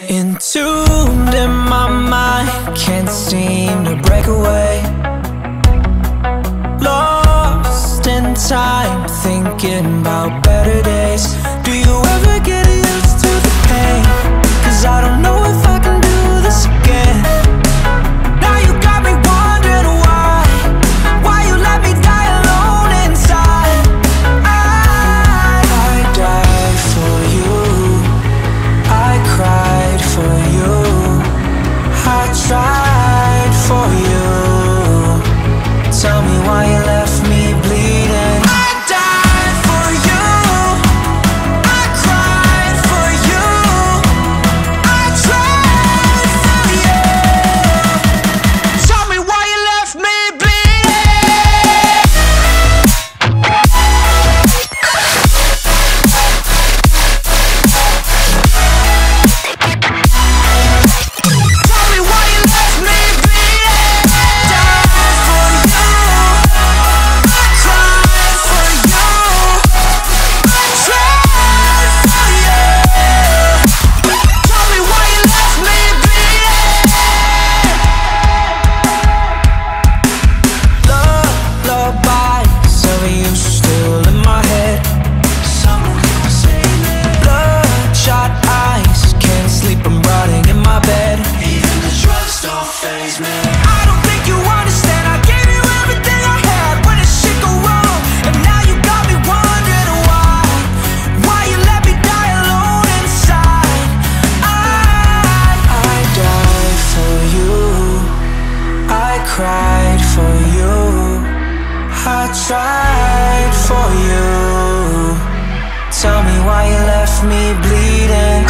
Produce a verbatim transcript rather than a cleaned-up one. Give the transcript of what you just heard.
Entombed in my mind, can't seem to break away. Lost in time, thinking about better days. Do you ever get used to the pain? 'Cause I don't know if I can do this again. Now you got me wondering why, why you let me die alone inside. I, I died for you, I cried for you, I tried for you. Tell me why you left me bleeding. I died for you, I cried for you, I tried for you. Tell me why you left me bleeding. Tell me why you left me bleeding. Died for you, I cried for you, I tried for you. Tell me why you left me bleeding. Lullabies of you still in my head. Bloodshot eyes, can't sleep, I'm rotting in my bed. Even the drugs don't faze me. I don't think you understand, I gave you everything I had. When did shit go wrong? And now you got me wondering why, why you let me die alone inside. I, I died for you, I cried for you, I tried for you. Tell me why you left me bleeding.